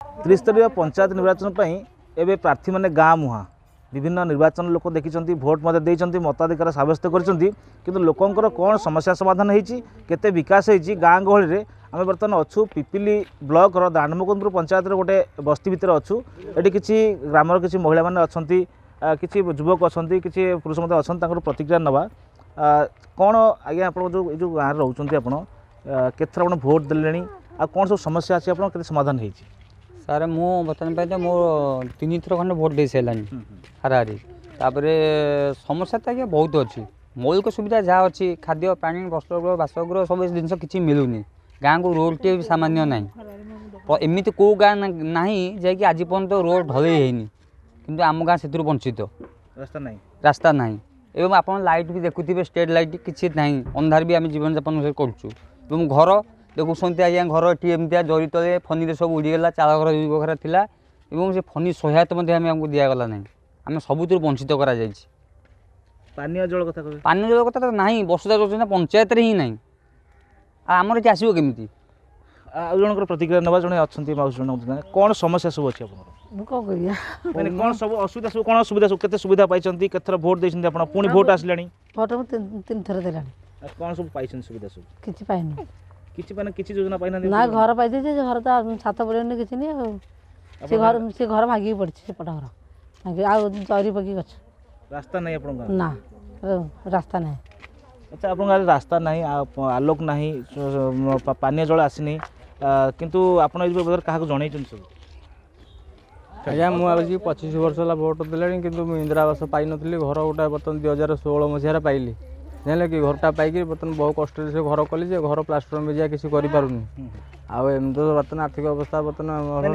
त्रिस्तरीय पंचायत निर्वाचन एवं प्रार्थी मैंने गाँ मुहां विभिन्न निर्वाचन लोक देखी भोट मत मताधिकार सब्यस्त कर लोकंर कौन समस्या समाधान होते विकास होती गाँ गहली में आम बर्तमान अच्छू पिपिली ब्लॉक दांडमुकुंदपुर पंचायत गोटे बस्ती भितर अच्छू ये किसी ग्रामर किसी महिला मैंने अच्छा किसी युवक अच्छा किसी पुरुष मत अच्छा प्रतिक्रिया नवा कौन आज्ञा आप जो गाँव में रोच केत आप भोट देले आ कौन सब समस्या अच्छी आप समाधान हो सारे मु बर्तमान तो मोर 3 थर खंड भोट दे सारानी हाराहारी तापर समस्या तो आज्ञा बहुत अच्छी मौलिक सुविधा जहाँ अच्छी खाद्य पानी वस्त्रगृह बासगृह सब जिन किसी मिलूनी गाँव को रोड टे सामान्य ना एमती कौ गाँ ना जैकि आज पर्यंत रोड ढलई कि आम गाँ से वंचित रास्ता ना एवं आप लाइट भी देखुवे स्ट्रीट लाइट किसी ना अंधार भी आम जीवन यापन करूँ घर देखुंत आज्ञा घर ये एमती जरी तले फनी सब उड़ीगला चाल घर घर था से फनी सहायता आमको दिगला ना आम सबुत वंचित कर पानीय जल कथा तो ना वसुधा योजना पंचायत ही ना आमर ये आसो केमी जन प्रतिक्रिया ना जड़े अच्छा कौन समस्या सब अच्छी कौन सब असुविधा सब कौन सुविधा सब केते सुविधा पाई केत भोट देते आप पुणी भोट आसला भोट 3 थर देला कौन सब पाई सुविधा सब किछि पाइनी किछि योजना पाई ना घर पाई दे घर तो छात पड़े किसी नहीं से घर भागी पड़ी से पट घर आ चौरी पकी गछ रास्ता नहीं आप ना रास्ता नहीं अच्छा आप रास्ता नहीं आलोक नहीं पानी जल आसनी किंतु आप क्या जन सब आज्ञा मुझे 25 वर्ष है भोट देलानी कि इंदिरा आवास पाई नी घर गोटा बर्तमान 2016 मसीह पाइली जान कि घरटा पाई बर्तमान बहुत कष्ट से घर कली घर प्लास्टर में जा किसी करें आम तो बर्तमान आर्थिक अवस्था बर्तमान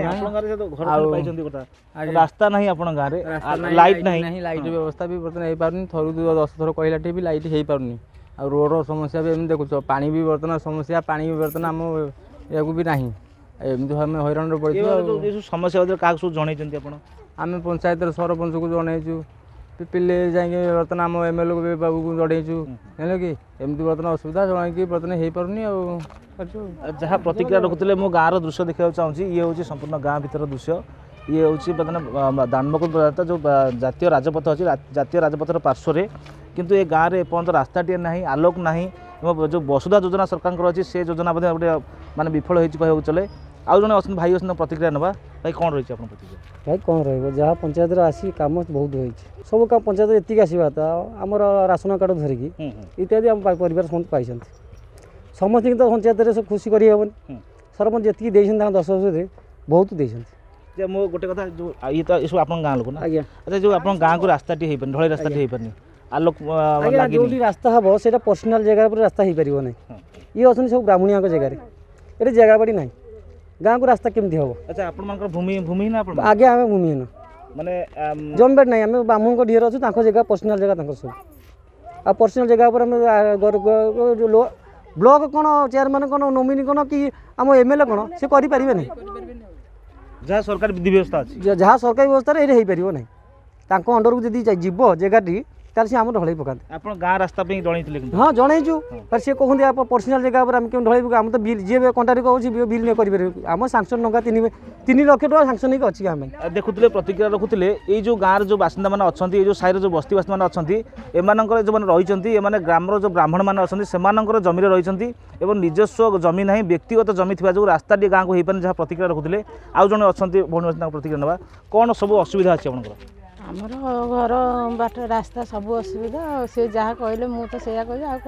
रास्ता नहीं आप गाँव लाइट नहीं लाइट व्यवस्था भी बर्तमान हो पारनी थरु 10 थर कहला भी लाइट हो पारनी आ रोड समस्या भी एम देखुच पानी भी बर्तमान समस्या पानी भी बर्तमान आम या भी ना एमती आम हैरान पड़े समस्या क्या सब जन आम पंचायत सरपंच को जनईचु पिपिले जाए बर्तमान आम एमएलए को बाबू को जड़ेचु जान कि एमती बर्तमान असुविधा जन बर्तमान हो पारनी जहाँ प्रतिक्रिया रखुते मो गाँव दृश्य देखा चाहिए ये हूँ संपूर्ण गाँव भर दृश्य ये हूँ बर्तमान दानमुकुंद जो जातीय राजपथ अच्छी जातीय राजपथर पार्श्व किंतु ये गाँव में एपर्तंत रास्ताटे ना आलोक ना जो वसुधा योजना सरकार अच्छी से योजना गोटे मानने विफल हो चले आउ जन अच्छा भाई अच्छे प्रतिक्रिया ना भाई कौन रही है प्रतिक्रिया भाई कौन रहा पंचायत आसी कम बहुत हो सब काम पंचायत ये आसवा था आमर राशन कार्ड धरिकी इत्यादि आम परिवार समस्त पाई समस्त तो पंचायत सब खुशी करहबन सरपंच जी दे 10 वर्ष बहुत दे मो गोटे कथा जो ये तो सब आप गाँव लोक ना आज्ञा अच्छा जो आप गाँव को रास्ताटी हो ढल रास्ताटी हो पारनी आलोक जो रास्ता हम से पर्सनाल जगह पर रास्ता हो पार ना ये अच्छे सब ब्राह्मणिया जगह ये जगह बाड़ी ना गाँव को रास्ता केमती हम अच्छा आप भूमि भूमि ना आगे आम भूमिहीन माने जमीबाड़ ना आम ब्राह्मण ढीर अच्छे जगह पर्सनाल जगह सब आ पर्सनाल जगह पर ब्लॉक कौन चेयरमैन कौन नोमिनी कौन कि आम एमएलए कौन से करें ना जहाँ सरकार विधि व्यवस्था अच्छी जहाँ सरकारी व्यवस्था ये हो पार ना अंडर को जी जीव जगह तार से आम ढल पकाते आप गाँव रास्ता जन हाँ जनईचु पर सी कहते आप पर्सनाल जगह पर आम क्यों ढल आम तो बिल जी कंटाक्ट कहे बिल नहीं करें आम सांसन टंका 3 लाख टका सांसन होगी अच्छी आम देखुले प्रतिक्रिया रखुले ये जो गाँव जो बासिंदा मैंने अच्छा ये साइर जो बस्ती बासिंदा मैंने अच्छा एमानकर जो रही ग्रामर जो ब्राह्मण मैंने अच्छा से जमी रही निजस्व जमी ना व्यक्तिगत जमी थी जो रास्ता गाँव को हो पारे जहाँ प्रतिक्रिया रखुले आउ जन अच्छा भौणी प्रतिक्रिया ना कौन सब असुविधा अच्छी आप आमर घर बाट रास्ता सब असुविधा से जहाँ कहले मु तो से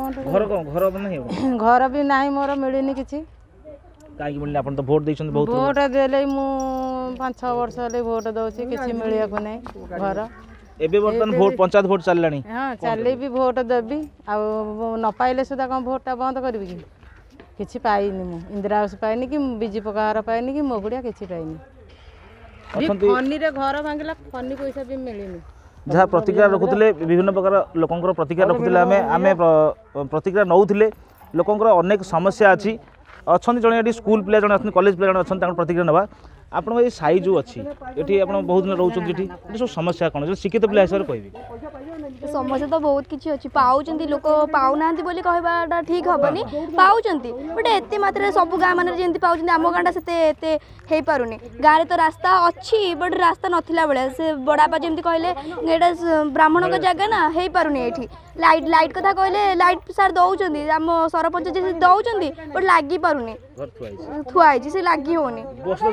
घर भी ना मोर मिलनी कि कहीं मिलने आप तो भोट देते बहुत भोट देले मु 5-6 वर्ष ले भोट दौची कि मिलिया को नहीं घर एबे बर्तमान भोट पंचायत भोट चललानी हाँ चली भी भोट देवी आ न पाइले सुधा कौन भोटा बंद करी कि पाइनी मु इंदिरा आवास पाइनी कि बिजु पक्का घर पाइनी कि मोगुड़िया कि पाइनी फनी रे घर भांगला फनी पैसा भी मिलनी जहाँ प्रतिक्रिया रखुले विभिन्न प्रकार लोकंर प्रतिक्रिया रखुले आम प्रतिक्रिया नौले लोकंर अनेक समस्या अच्छी अच्छा जड़े स्कूल पिला जड़े कॉलेज पिला जड़े अच्छा प्रतिक्रिया ना ଆପଣଙ୍କ ଏଇ ସାହି ଯେଉଁ ଅଛି ଏଠି ଆପଣ ବହୁତ ଦିନ ରହୁଛନ୍ତି ଏଠି ଏଠି ସବୁ ସମସ୍ୟା କ'ଣ ଯଦି ଶିକ୍ଷିତ ପିଲା ହିସାବରେ କହିବି ସମସ୍ୟା ତ ବହୁତ କିଛି ଅଛି ପାଉଛନ୍ତି ଲୋକ ପାଉନାହାନ୍ତି ବୋଲି କହିବାଟା ଠିକ୍ ହେବନି ପାଉଛନ୍ତି ବଟ୍ ଏତେ ମାତ୍ରାରେ ସବୁ ଗାଁ ମାନଙ୍କରେ ଯେମିତି ପାଉଛନ୍ତି ଆମ ଗାଁଟା ସେତେ ଏତେ ହେଇପାରୁନି ଗାଁରେ ତ ରାସ୍ତା ଅଛି ବଟ୍ ରାସ୍ତା ନଥିଲା ବେଳେ ସେ ବଡ଼ବାପା ଯେମିତି କହିଲେ ଏଇଟା ବ୍ରାହ୍ମଣଙ୍କ ଜାଗା ନା ହେଇପାରୁନି ଏଇଠି ଲାଇଟ୍ କଥା କହିଲେ ଲାଇଟ୍ ସାର୍ ଦେଉଛନ୍ତି ଆମ ସରପଞ୍ଚ ଯେ ଦେଉଛନ୍ତି ବଟ୍ ଲାଗିପାରୁନି ଥୁଆ ହେଇଛି ସେ ଲାଗି ହେଉନି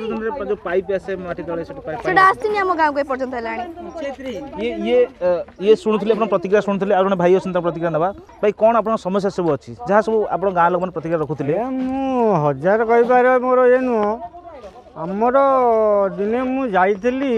ସେଟା ଆସିନି ଆମ ଗାଁକୁ ଏପର୍ଯ୍ୟନ୍ତ ହେଲାଣି ये शुणुले आप प्रतिक्रिया शुणुले आज भाई अच्छे प्रतिक्रिया ना भाई कौन आप समस्या सब अच्छी जहाँ सब आप गाँव लोक प्रतिक्रिया रखुले हजार कहीपर मोर ये नुह आमर दिने मुझी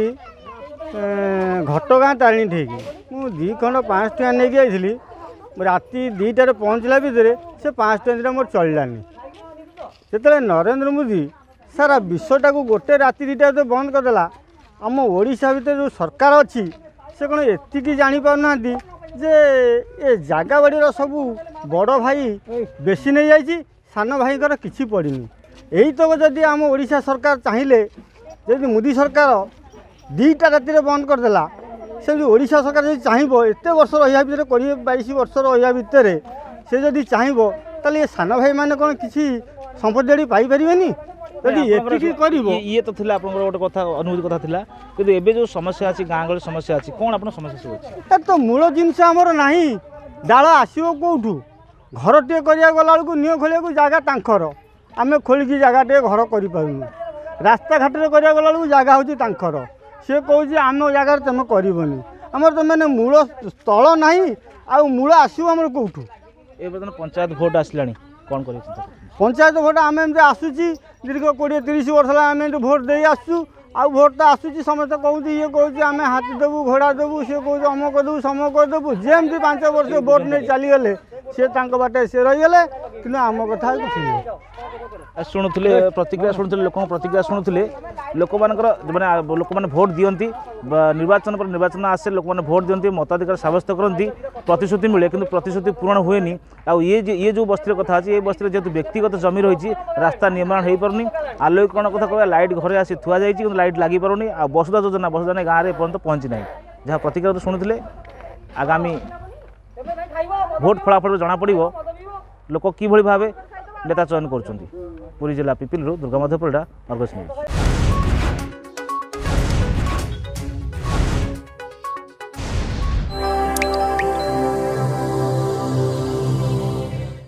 घटगाँ तारिणी ठीक मु 2 खंड 5 टଙ୍କା नहीं जाइली राति 2टार पहुँचला भितर से 5 टଙ୍କା मोर चलानी से नरेंद्र मोदी सारा विश्वटा को गोटे राति 2टा तो बंद करदेला आम ओडिशा भितर जो सरकार अच्छी से कौन एति जापारना जे ए जगह बाड़ीर सब बड़ भाई बेसी नहीं जाइए सान भाई किसी पड़नी यही तो जदि आम ओडिशा सरकार चाहिए जदि मोदी सरकार 2टा राति बंद करदेला से ओडिशा सरकार जब चाहिए एत वर्ष रहा भितर 20-22 वर्ष रहा भितर से जदि चाहिए ताले ये सान भाई मैंने कौन किसी संपत्ति पाइपर ये तो थिला आपन गोटे कथा अनुभूति कथा थिला कि एबे जो समस्या अछि गाँ गहली समस्या अछि कोन आपन समस्या सब अछि तो मूल जिनस आमर नाही डाल आसो कौटू घर टे करिया गला बेलू नियो खोलिया जगह तांकर आमे खोलिकी जगह टे घर कर पारुनु रास्ता घाट रे करिया गला बेलू जगह होची तांकर से कहूँ आम जगार तुम करबनी आमर तो मैंने मूल स्थल नाही आ मूल आसो आमर कौटू ए बदन पंचायत भोट आसलानी कौन कर पंचायत भोट आम एमती आसूची दीर्घ 20-30 वर्ष आम भोट दे आसू आ भोट तो आसूची समस्त कहूँ ये कहूँ आम हाथी देवु घोड़ा देवु सी कहूँ अमक देवु समक देवु जमी 5 वर्ष भोट नहीं चलीगले सी बाटे सी रहीगले कि आम कथा किसी शुणुले प्रतिक्रिया शुणुले लोक प्रतिक्रिया शुणुले लोक मैंने लोक मैंने भोट दियंती निर्वाचन पर निर्वाचन आसे लोक मैंने भोट दियंती मताधिकार सब्यस्त करती प्रतिश्रुति मिले किंतु प्रतिश्रुति पूरण हुएनी आ ये जो बस्ती कथा अच्छी ये बस्ती जेहतु व्यक्तिगत जमी रही रास्ता निर्माण हो पारनी आलोकरण कथा कह लाइट घरे आसी थुआ जाइए लाइट लगी पारुनी आ वसुधा योजना गाँव में पर्यटन पहुँची ना जहाँ प्रतिक्रिया शुणुले आगामी भोट फलाफल जना पड़ लोक कि भाव नेता चयन कर पुरी जिला पिपिलू दुर्गा मध्य परिडा अर्गस न्यूज।